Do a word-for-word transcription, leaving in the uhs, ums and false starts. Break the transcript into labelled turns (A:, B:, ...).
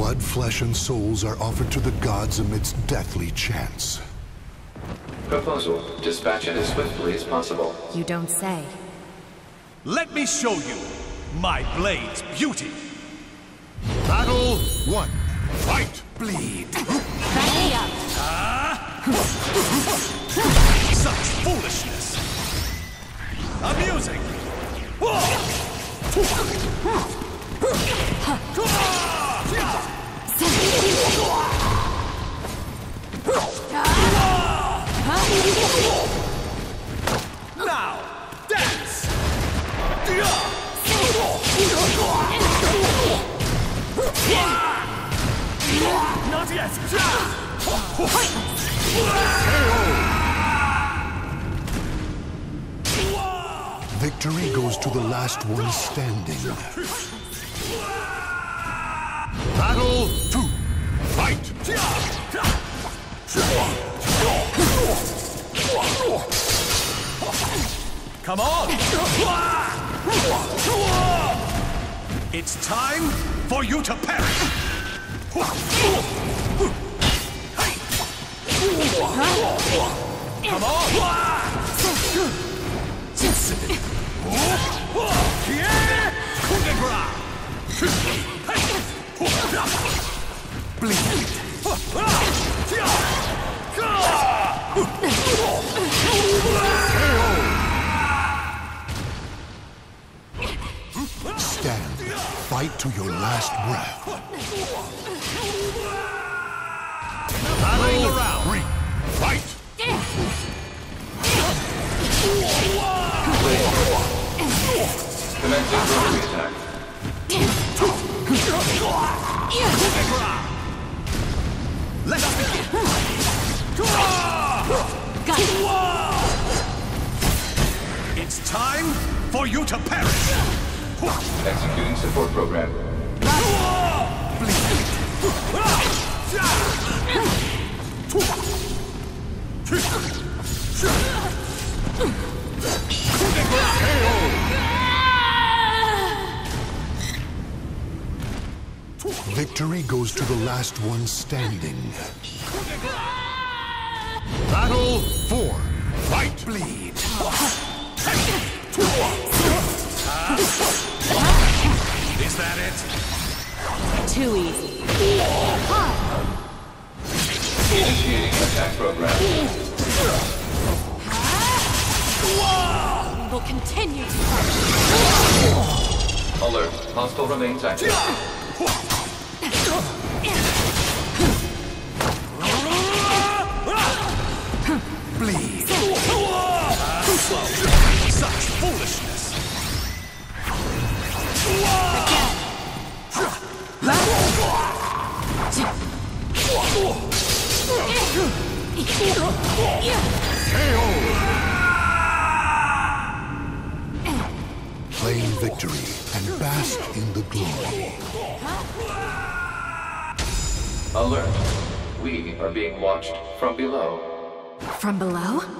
A: Blood, flesh, and souls are offered to the gods amidst deathly chants.
B: Proposal. Dispatch it as swiftly as possible.
C: You don't say.
D: Let me show you my blade's beauty.
A: Battle one. Fight!
D: Bleed.
C: Back me up.
D: Ah! Such foolishness. Amusing. Now, dance! Not yet!
A: Victory goes to the last one standing. Battle two. Fight!
D: Come on! It's time for you to perish! Come on! Bleed!
A: Stand. Fight to your last breath. Battle around. Three. Fight!
B: Commencing rotary attack.
D: Let us begin!
C: Got it.
D: It's time for you to perish!
B: Executing support program.
A: Victory goes to the last one standing. Battle four. Fight!
D: Bleed! Is that it?
C: Too easy.
B: Initiating attack program.
C: We'll continue to fight.
B: Alert. Hostile remains active.
D: Bleed! Such foolishness!
A: Claim victory and bask in the glory.
B: Alert. We are being watched from below.
C: From below?